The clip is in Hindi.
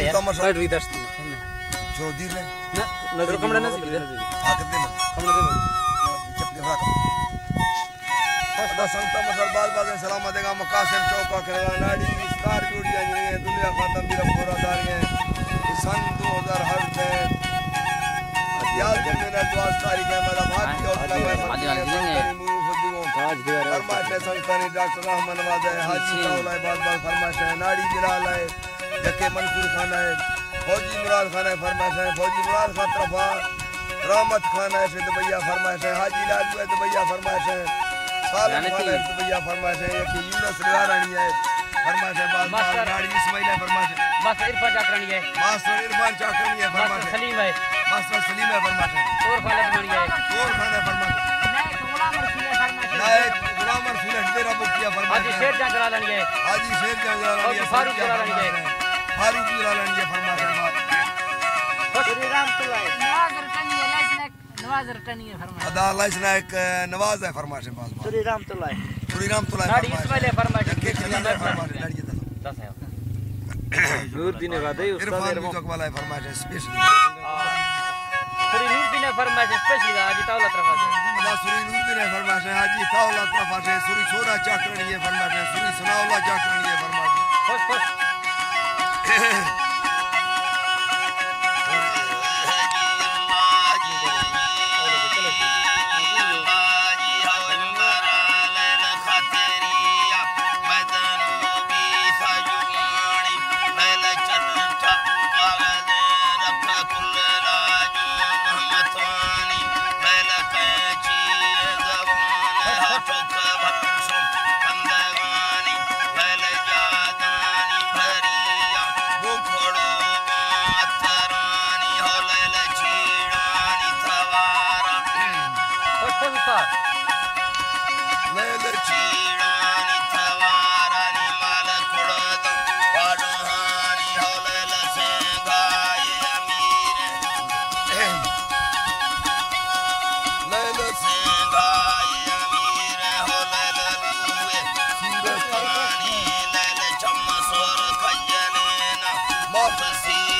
बैठ रही दस्त छोड़ दी ले ना नजर कमड़ा ना सी हाथ दे कमड़ा दे चपके रख अदा संत मसल बाज सलाम देगा मकासम चौका करेगा नाड़ी विस्तार जोड़ियां जिन्हें दुनिया खत्म भी पूरा दारियां सन 2008 में याद के मेरा द्वास तारीख है मेरा भारतीय और फरमाइश संतानी डॉक्टर रहमान नवाज है हाजी साउला बात फरमाइश है नाड़ी बिलाल है जके मंसूर खान है फौजी मुराद खान है फरमाइश है फौजी मुराद खान तरफा रहमत खान है सिद्ध भैया फरमाइश है हाजी लालू है तो भैया फरमाइश है सालम खान है तो भैया फरमाइश है कि यूनुस रिवारानी है फरमाइश है मास्टर नाड़ी इस्माइल है फरमाइश है मास्टर इरफान चाकरानी है मास्टर इरफान चाकरानी है फरमाइश है सलीम है मास्टर सलीम है फरमाइश है तोर खान है तोर खान है फरमाइश है नायक गुलाम रसूल डेरा बुकिया फरमाइश हाजी शेर जान जलालानी है हाजी शेर जान जलालानी है फारूक जलालानी है फारूक जलालानी है फरमाइश है श्री राम तुल्लाह नवाज रटनी है फरमाइश अदा लाइस नायक नवाज है फरमाइश है श्री राम तुल्लाह नाड़ी इस्माइल है फरमाइश के फरमाइश नाड़ी के 10 है नूरदीन वादे उस्ताद इरफान वाला है फरमाइश है स्पेशल श्री नूरदीन फरमाइश स्पेशल हाजी ताउला तरफा से अदा श्री नूरदीन फरमाइश है हाजी ताउला तरफा से श्री छोरा चाकरानी है फरमाइश है श्री सनाउल्लाह चाकरानी है फरमाइश खुश खुश Prophecy